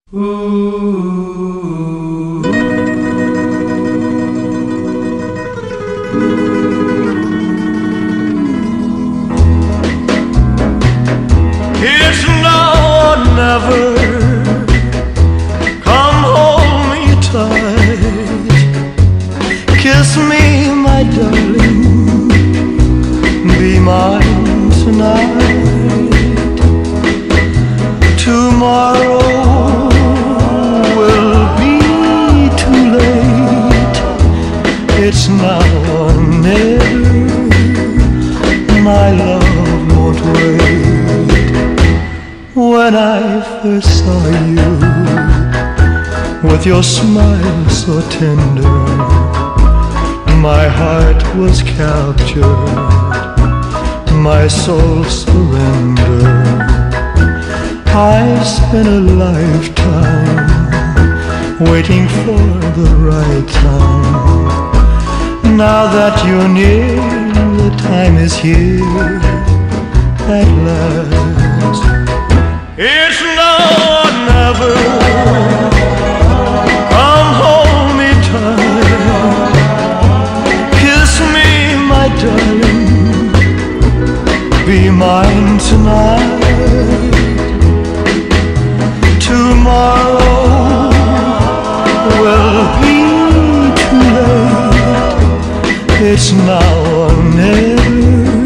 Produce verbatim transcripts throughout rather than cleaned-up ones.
Ooh. It's now or never. Come hold me tight. Kiss me, my darling. Be mine tonight. Tomorrow will be too late. It's now or never. My love won't wait. When I first saw you, with your smile so tender, my heart was captured, my soul surrendered. I've spent a lifetime waiting for the right time. Now that you're near, the time is here at last. It's now or never. Come hold me tight. Kiss me, my darling. Be mine tonight. Tomorrow will be too late. It's now or never.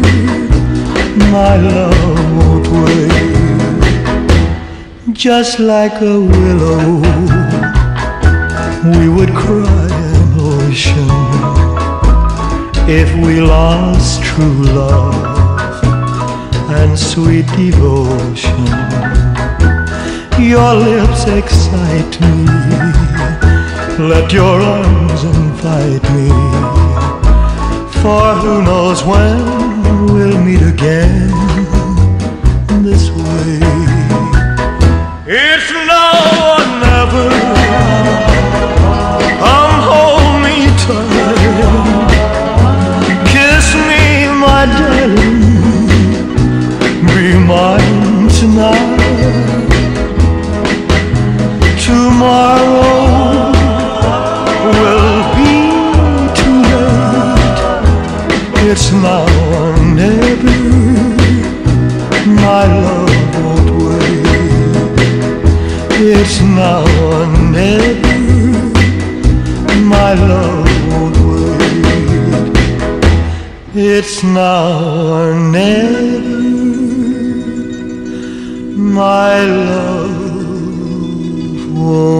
My love won't wait. Just like a willow, we would cry an ocean if we lost true love and sweet devotion. Your lips excite me. Let your arms invite me. For who knows when we'll meet again this way. It's now or never. Come hold me tight. Kiss me, my darling. Be mine tonight. Tomorrow will be too late. It's now or never. My love won't wait. It's now or never. My love won't wait. It's now or never. My love won't